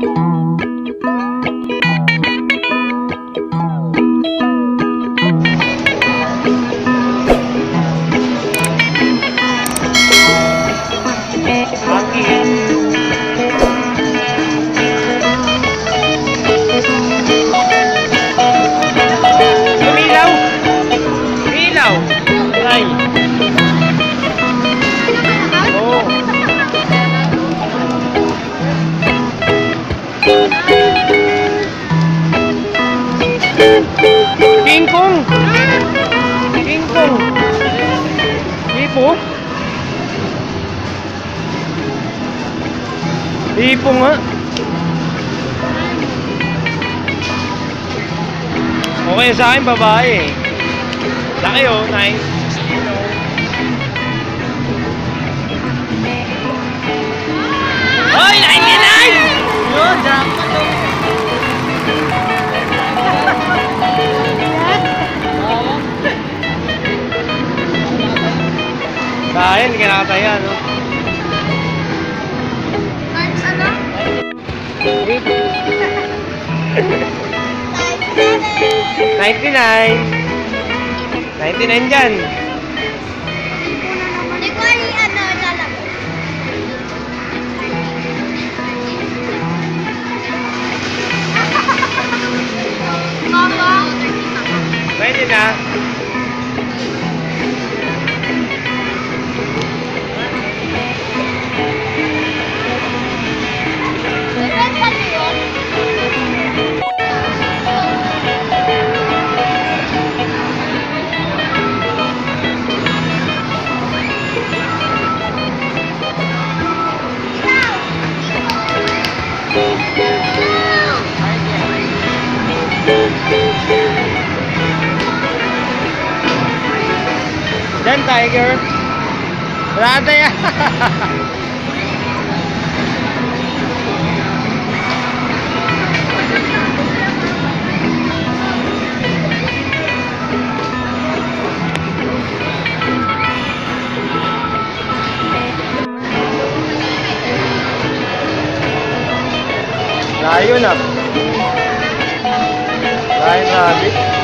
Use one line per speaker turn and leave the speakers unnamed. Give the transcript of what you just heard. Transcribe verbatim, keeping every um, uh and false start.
King Kong! King Kong! Hipo? Hipo nga! Okay sa akin, babae eh. Laki oh, nice. Hoy, ninety-nine! Yun, jackpot oh. Dahil, hindi ka nakataya, no?
Cards ano?
ninety-nine! ninety-nine dyan!
Hindi ko ay ano, lalaki. Mama.
Pwede na. Then tiger. Wala na yan. Layo na. Lion rabbit.